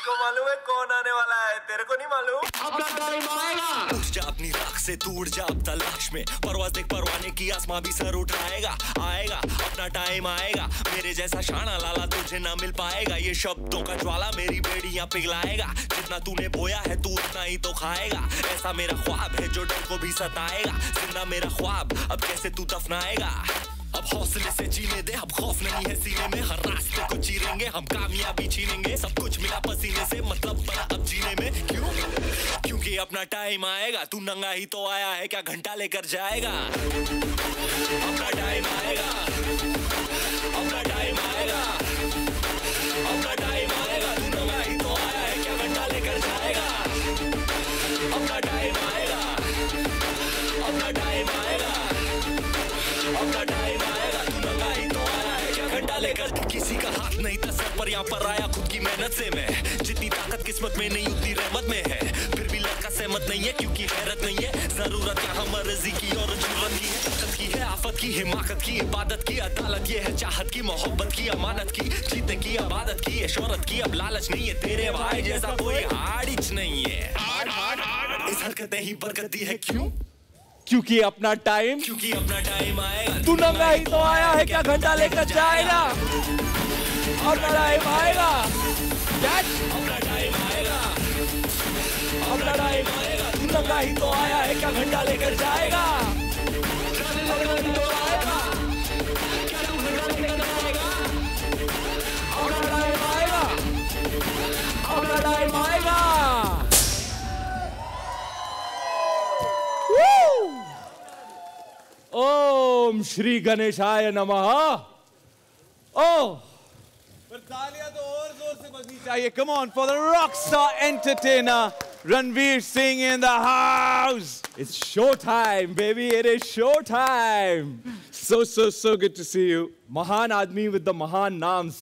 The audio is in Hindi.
को मालूम है कौन आने वाला है, तेरे को नहीं मालूम? अपना टाइम आएगा। उठ जा अपनी राख से, तू उड़ जा अब तलाश में, परवाज़ देख परवाने की, आसमां भी सर उठाएगा। आएगा अपना टाइम आएगा, मेरे जैसा शाना लाला तुझे ना मिल पाएगा। ये शब्दों का ज्वाला मेरी बेड़ियां पिघलाएगा, जितना तूने बोया है तू उतना ही तो खाएगा। ऐसा मेरा ख्वाब है जो डर को भी सताएगा, जिंदा मेरा ख्वाब अब कैसे तू दफनाएगा। अब हौसले से जीने दे, अब खौफ नहीं है सीने में, हर रास्ते को चीरेंगे हम, कामयाबी छीनेंगे। सब कुछ मिला पसीने से, मतलब बड़ा अब जीने में। क्यों? क्योंकि अपना टाइम आएगा। तू नंगा ही तो आया है, क्या घंटा लेकर जाएगा? अपना टाइम आएगा, अपना टाइम आएगा, अपना टाइम आएगा। तू नंगा ही तो आया है, क्या घंटा लेकर जाएगा? अपना टाइम आएगा, अपना टाइम आएगा, अपना टाइम आएगा। तू नंगा ही तो आया है, क्या घंटा लेकर? किसी का हाथ नहीं था सर पर, यहाँ पर आया खुद की मेहनत से मैं। जितनी ताकत किस्मत में नहीं उतनी रहमत में है, फिर भी लड़का सहमत नहीं है क्योंकि हैरत नहीं है। जरूरत यहाँ मर्जी की और जरूरत की है, ताकत की है, आफत की, हिमाकत की, इबादत की, अदालत ये है, चाहत की, मोहब्बत की, अमानत की, जीतने की, आबादत की है, शोहरत की। अब लालच नहीं है, तेरे भाई जैसा कोई हाड़िच नहीं है। इस हरकतें ही बरकत दी है। क्यों? क्योंकि अपना टाइम, क्योंकि अपना टाइम आएगा। तू नंगा ही तो आया है, क्या घंटा लेकर जाएगा? अपना टाइम आएगा, अपना टाइम आएगा, अपना टाइम आएगा। तू नंगा ही तो आया है, क्या घंटा लेकर जाएगा? अपना टाइम आएगा, अपना टाइम आएगा, अपना टाइम आएगा। ओम श्री गणेशाय नमः। ओह, पर तालियां तो और जोर से बजनी चाहिए। Come on for the rockstar entertainer Ranveer Singh in the house. it's show time, baby. It is show time. So good to see you. महान आदमी with the महान नाम